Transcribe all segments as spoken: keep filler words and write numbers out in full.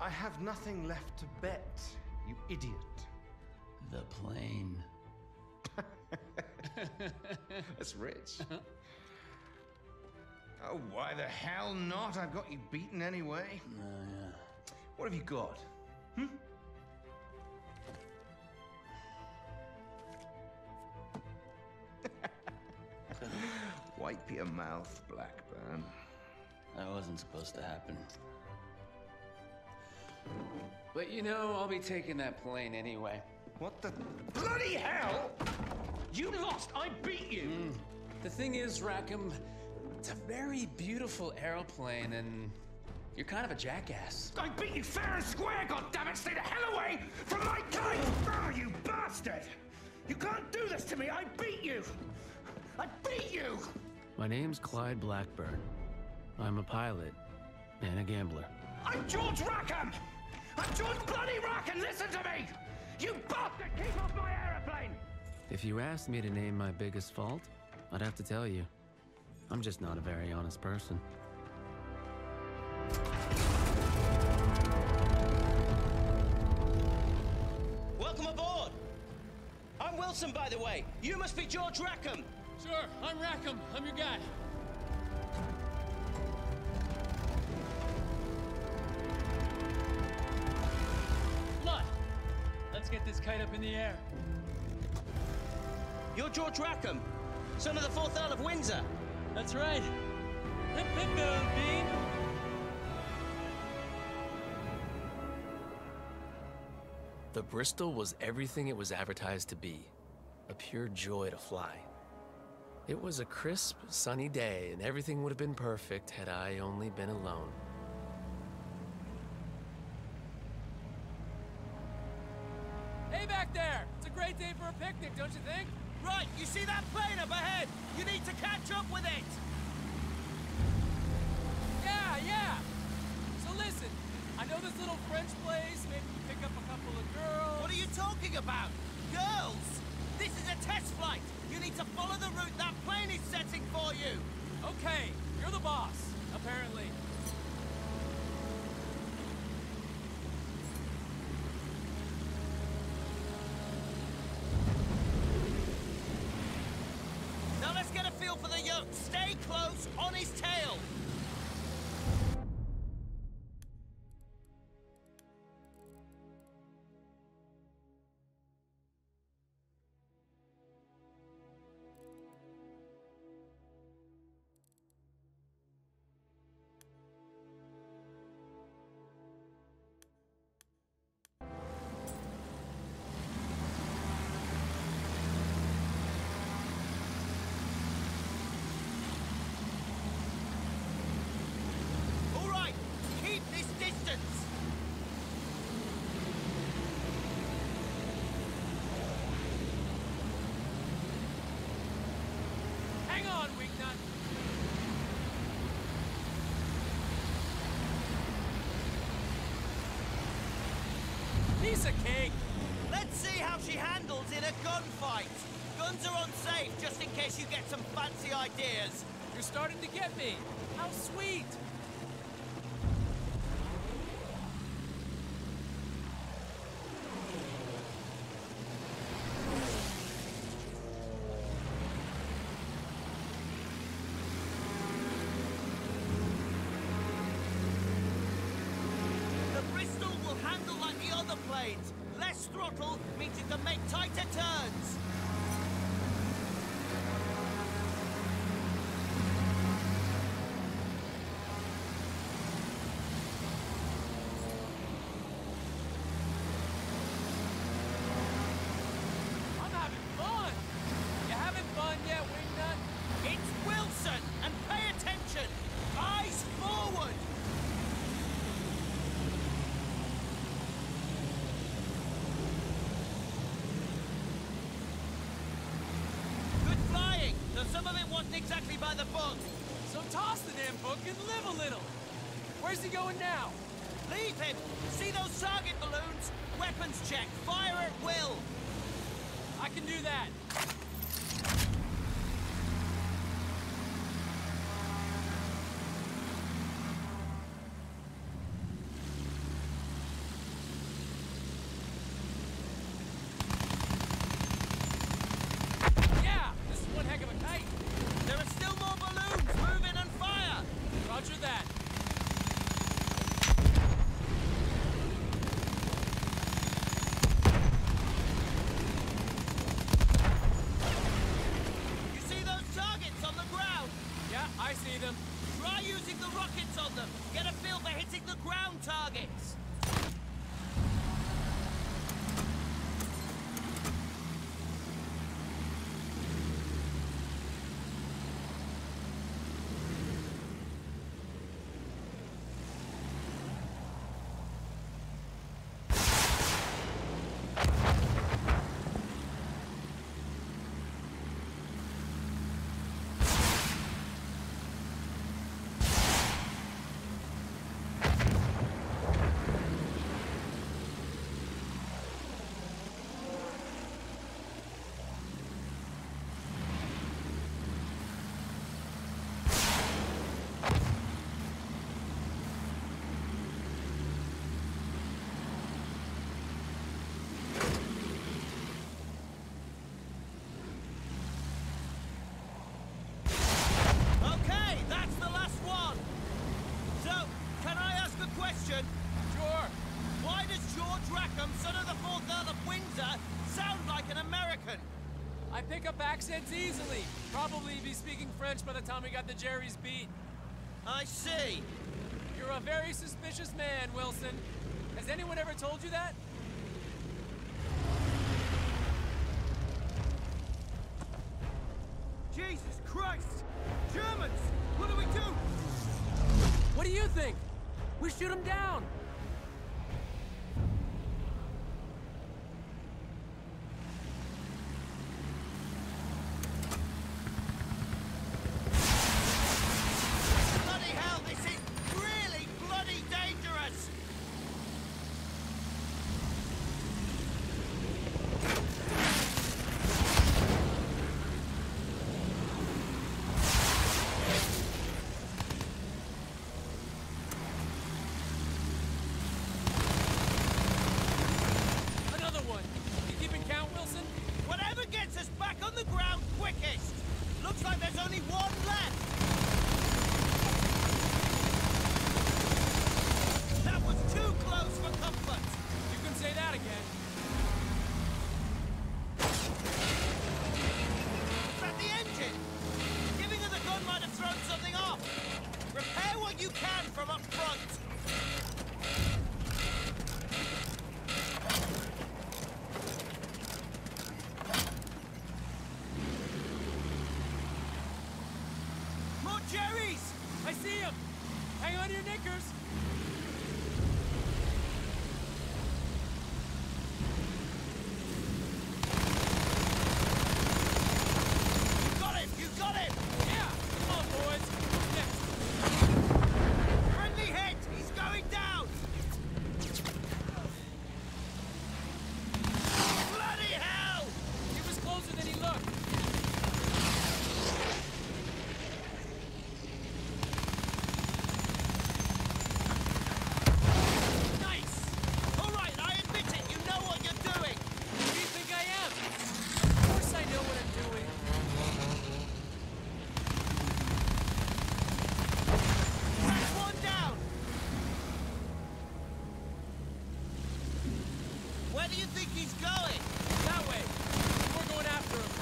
I have nothing left to bet, you idiot. The plane. That's rich. Oh, why the hell not? I've got you beaten anyway. Oh, yeah. What have you got? Hmm? Wipe your mouth, Blackburn. That wasn't supposed to happen. But you know, I'll be taking that plane anyway. What the bloody hell? You lost! I beat you! Mm. The thing is, Rackham, it's a very beautiful aeroplane, and you're kind of a jackass. I beat you fair and square, goddammit! Stay the hell away from my kite! Oh, you bastard! You can't do this to me! I beat you! I beat you! My name's Clyde Blackburn. I'm a pilot and a gambler. I'm George Rackham! I'm George bloody Rackham! Listen to me! You bastard! Keep off my aeroplane! If you asked me to name my biggest fault, I'd have to tell you. I'm just not a very honest person. Welcome aboard! I'm Wilson, by the way. You must be George Rackham. Sure, I'm Rackham. I'm your guy. Blood! Let's get this kite up in the air. You're George Rackham, son of the fourth Earl of Windsor. That's right. Hip hip go, Bean. The Bristol was everything it was advertised to be. A pure joy to fly. It was a crisp, sunny day, and everything would have been perfect had I only been alone. Hey back there! It's a great day for a picnic, don't you think? Right, you see that plane up ahead? You need to catch up with it! Yeah, yeah! So listen, I know this little French place, maybe you pick up a couple of girls... What are you talking about? Girls? This is a test flight! You need to follow the route that plane is setting for you! Okay, you're the boss, apparently. Now let's get a feel for the yoke. Stay close, on his tail! Piece of cake! Let's see how she handles in a gunfight. Guns are unsafe, just in case you get some fancy ideas. You're starting to get me. How sweet! Less throttle means you can make tighter turns. I'm having fun! You having fun yet, Wingnut? It's Wilson, and pay attention! Eyes forward! Though some of it wasn't exactly by the book. So toss the damn book and live a little. Where's he going now? Leave him. See those target balloons? Weapons check. Fire at will. I can do that. targets. Question. Sure. Why does George Rackham, son of the fourth Earl of Windsor, sound like an American? I pick up accents easily. Probably be speaking French by the time we got the Jerry's beat. I see. You're a very suspicious man, Wilson. Has anyone ever told you that? Jesus Christ! Germans! What do we do? What do you think? We shoot them down! Bloody hell, this is really bloody dangerous! Looks like there's only one left! That was too close for comfort! You can say that again. Is that the engine? Giving her the gun might have thrown something off! Repair what you can from up front! Jerry's! I see him! Hang on to your knickers! You got him! You got him! Yeah! Come on, boys! Next! Friendly hit! He's going down! Bloody hell! He was closer than he looked! Where do you think he's going? That way. We're going after him.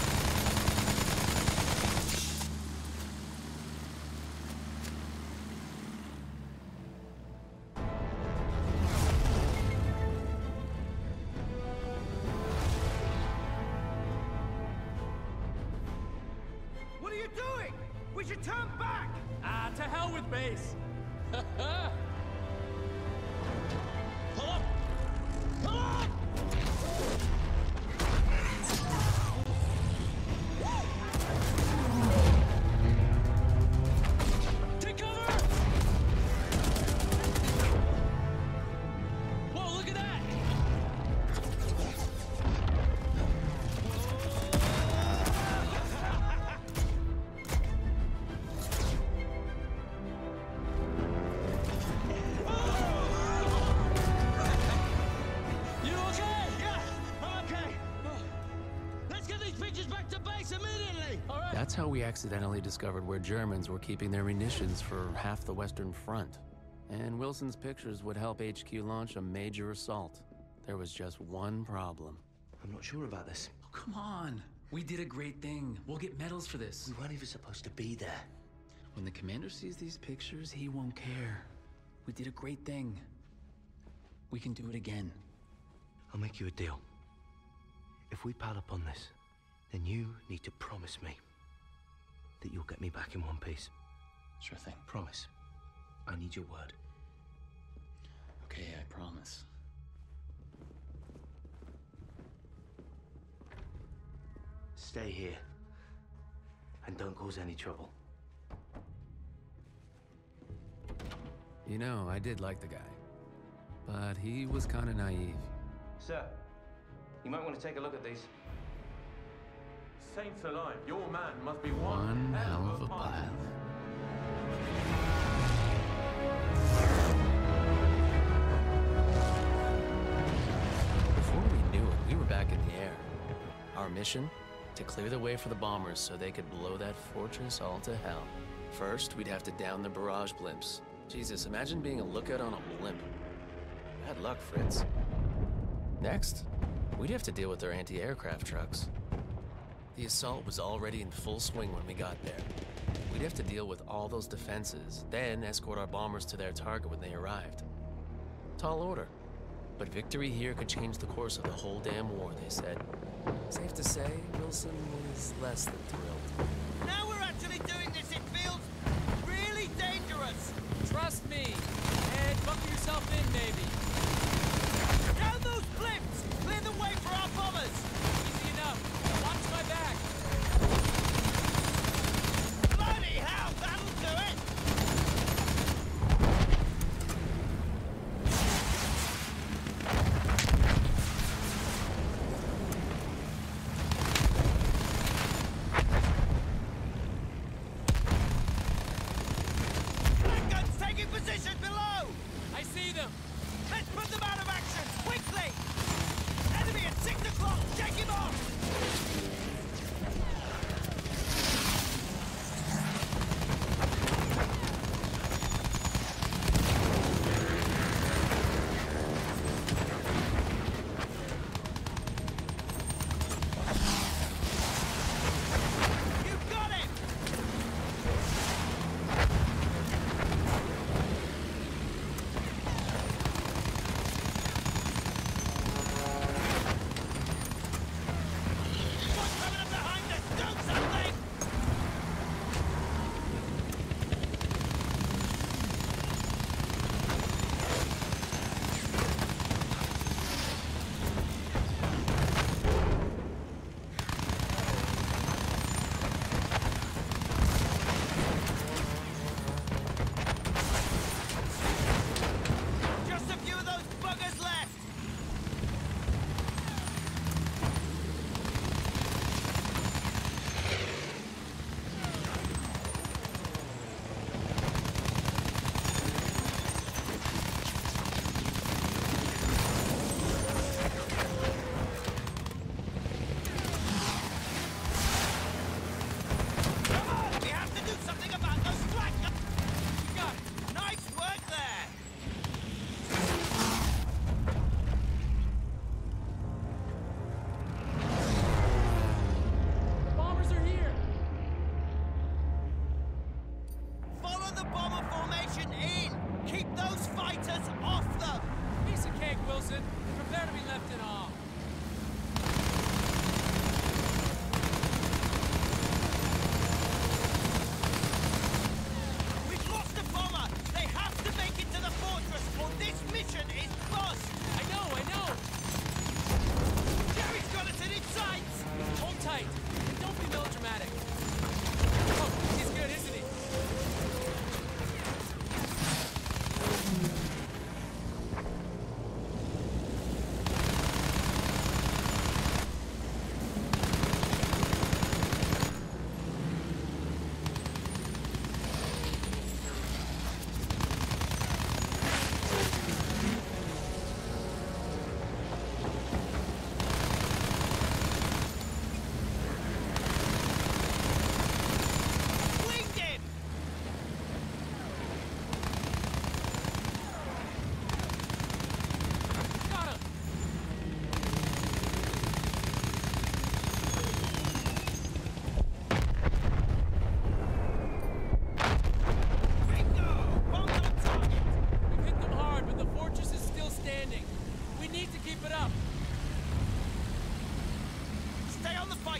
What are you doing? We should turn back! Ah, to hell with base. Pull up! Pull up! Take cover! Whoa, look at that! You okay? Yeah, I'm okay. Let's get these pictures back to base immediately! All right. That's how we accidentally discovered where Germans were keeping their munitions for half the Western Front. And Wilson's pictures would help H Q launch a major assault. There was just one problem. I'm not sure about this. Oh, come on. We did a great thing. We'll get medals for this. We weren't even supposed to be there. When the commander sees these pictures, he won't care. We did a great thing. We can do it again. I'll make you a deal. If we pile up on this, then you need to promise me that you'll get me back in one piece. Sure thing. Promise. I need your word. Okay, I promise. Stay here. And don't cause any trouble. You know, I did like the guy. But he was kind of naive. Sir, you might want to take a look at these. Saints alive, your man must be One one hell of a pile. Before we knew it, we were back in the air. Our mission? To clear the way for the bombers so they could blow that fortress all to hell. First, we'd have to down the barrage blimps. Jesus, imagine being a lookout on a blimp. Bad luck, Fritz. Next, we'd have to deal with their anti-aircraft trucks. The assault was already in full swing when we got there. We'd have to deal with all those defenses, then escort our bombers to their target when they arrived. Tall order. But victory here could change the course of the whole damn war, they said. Safe to say, Wilson is less than thrilled. Now we're actually doing this, it feels really dangerous. Trust me. And buckle yourself in, maybe. Down those cliffs! Clear the way for our bombers! Easy enough. Watch my back. Bloody hell, that'll do it! Red guns taking position below! I see them. Let's put them out of action, quickly! Enemy at six o'clock, take him off! You got him! What's coming up behind us? Do something! Just a few of those buggers left! Come on! We have to do something about those flankers! You got it! Nice work there! The bombers are here. Follow the bomber formation in! Keep those fighters off them! Piece of cake, Wilson. Prepare to be left in awe. We've lost a bomber! They have to make it to the fortress or this mission is bust! I know, I know. Jerry's got us in his sights! Hold tight. And don't be melodramatic. Oh, he's good, isn't he?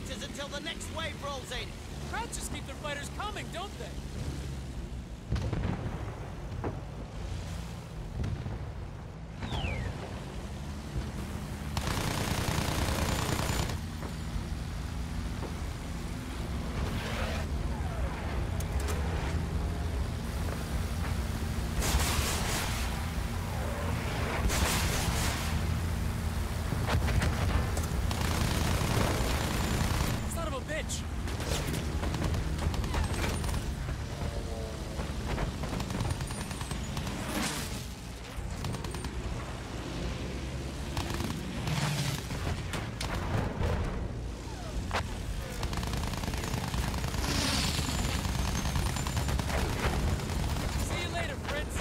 fighters until the next wave rolls in. Crowds just keep their fighters coming, don't they? Son of a bitch! See you later, Prince.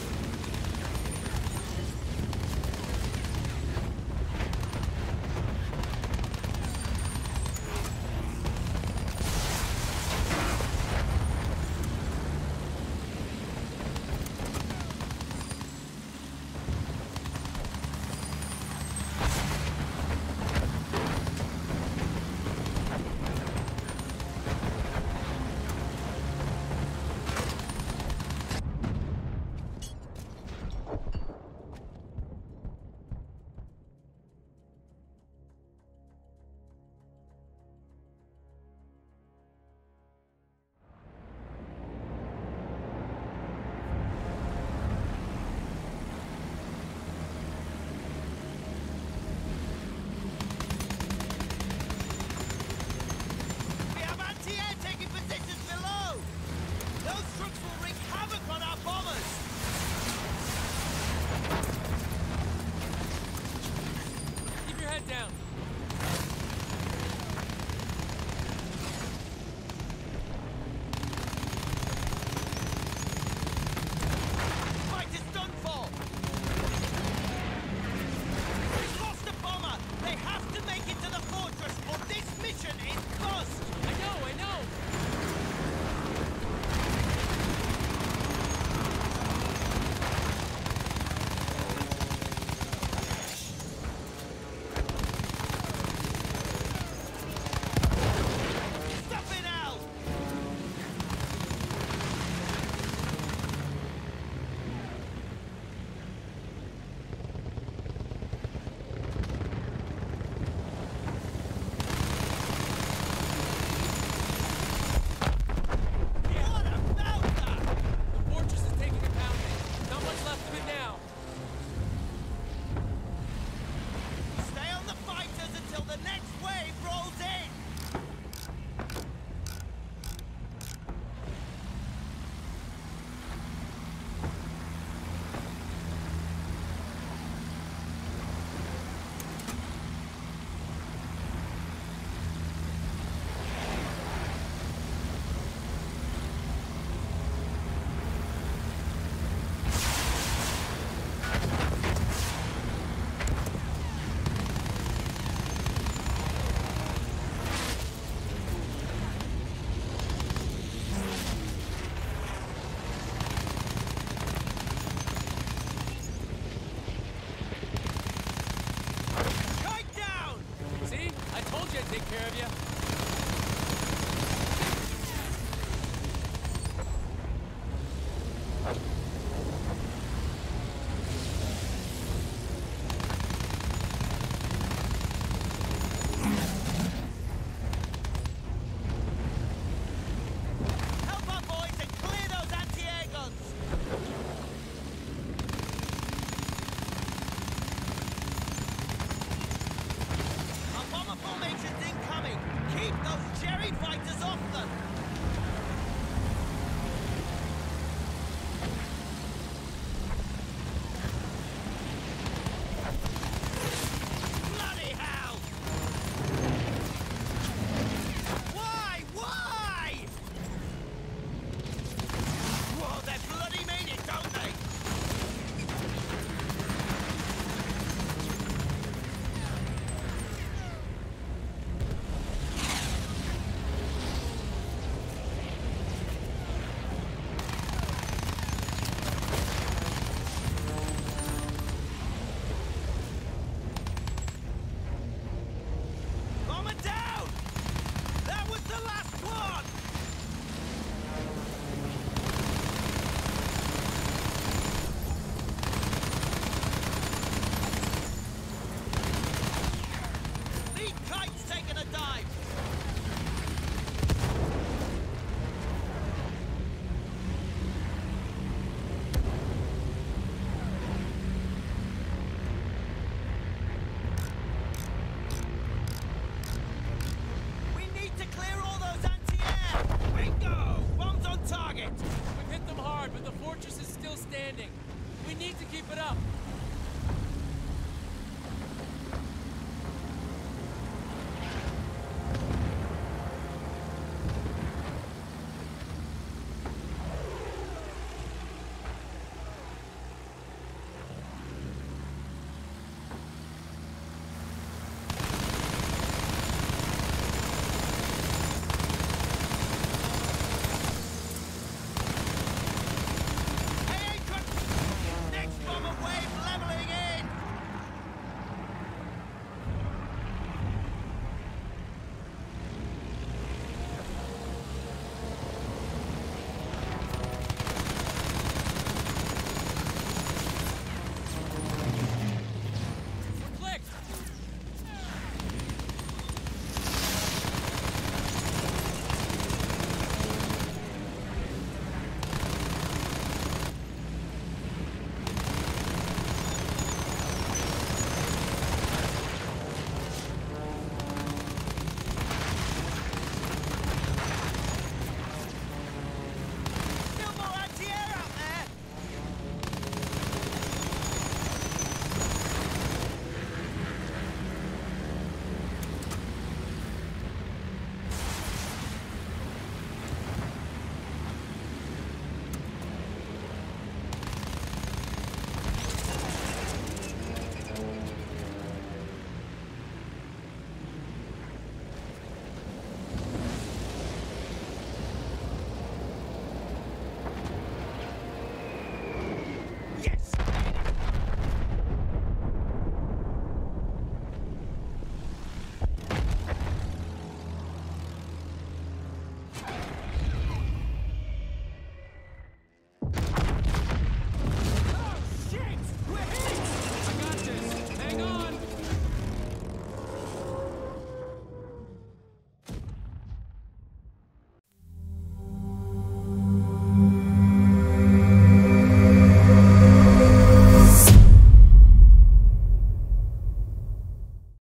We have anti-air taking positions below! Those trucks will wreak havoc on our bombers! Keep your head down.